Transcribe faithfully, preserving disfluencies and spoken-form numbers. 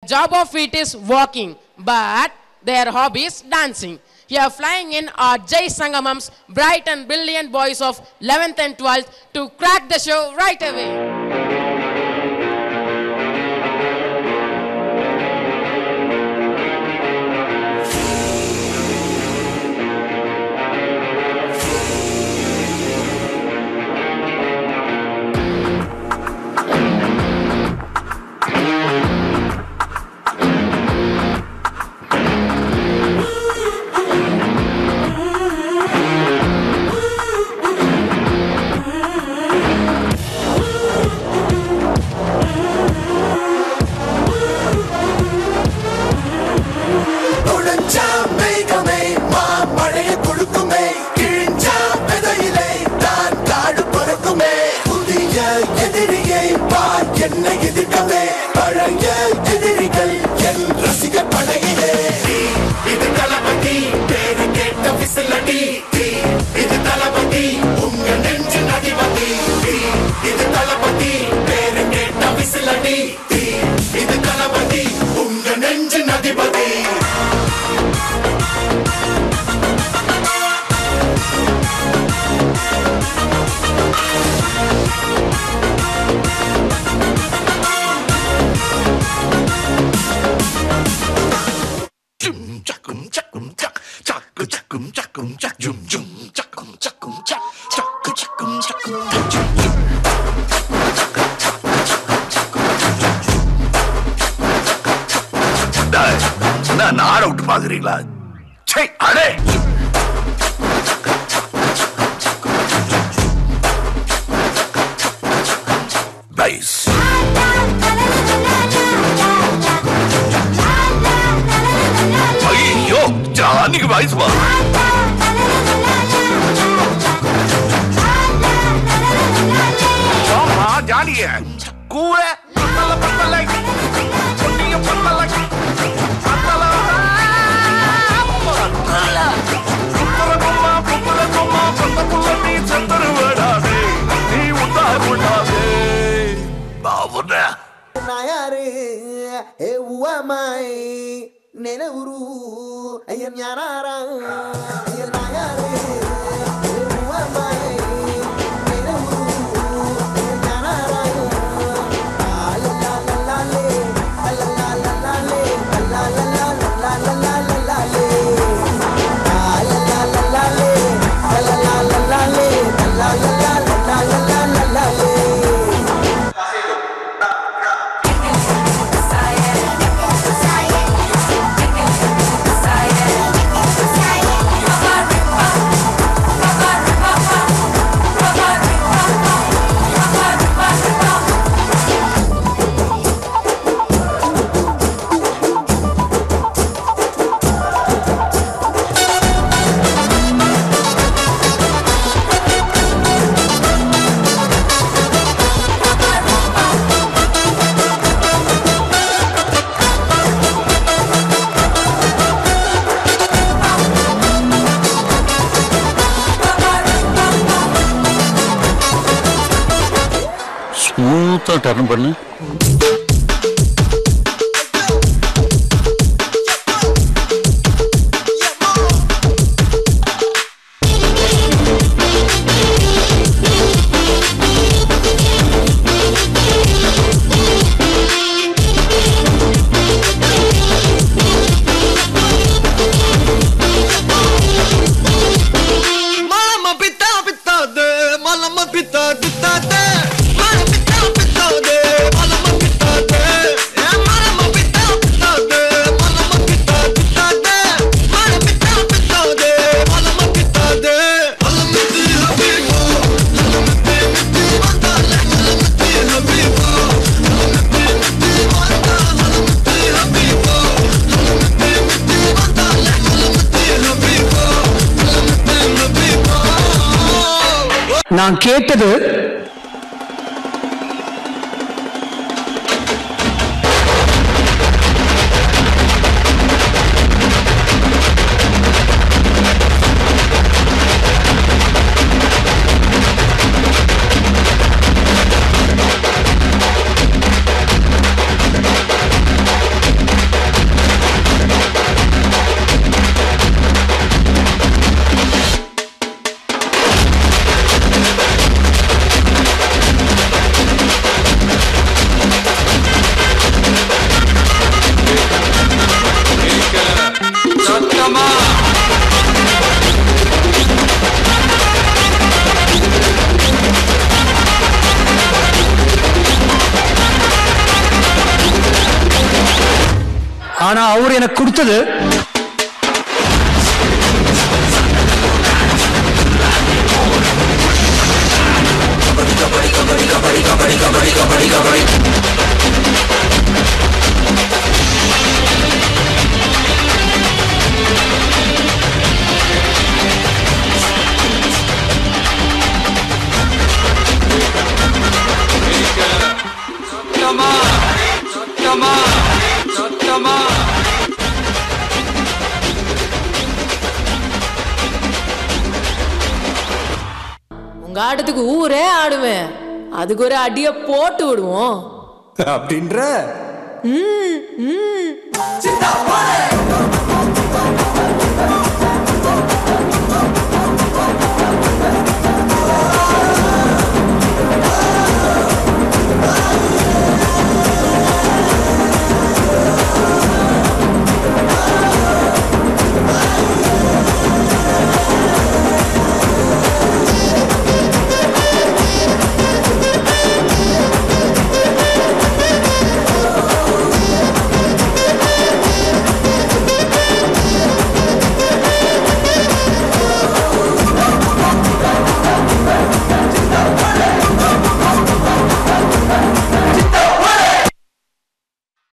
job of it is walking, but their hobby is dancing. Here flying in are Jai Sangamam's bright and brilliant boys of eleventh and twelfth to crack the show right away. நாட விட்டு பாக்குறீங்களா? அடே பைஸ் ஐயோ ஜானிக்கு பைஸ் வா ஜானிய கூற பத்தல பத்தல பொன்னிய பத்தல பத்தல புத்தர பொம்மா புத்தர பொம்மா பத்த புள்ள நீ சந்தரு வடாதே நீ உத்தார் விடாதே பாவுனா நாயாரே ஏ உவமாய் நெனவுரு ஐயன் யானாரா ஐயன் நாயாரே ஏ உவமாய் ஸ்மூத்தா டர்ன் பண்ணு. நான் கேட்டது ஆனா அவர் எனக்கு கொடுத்தது உங்க ஆட்டத்துக்கு ஊரே ஆடுவேன், அதுக்கு ஒரு அடிய போட்டு விடுவோம் அப்படின்ற ம் ம்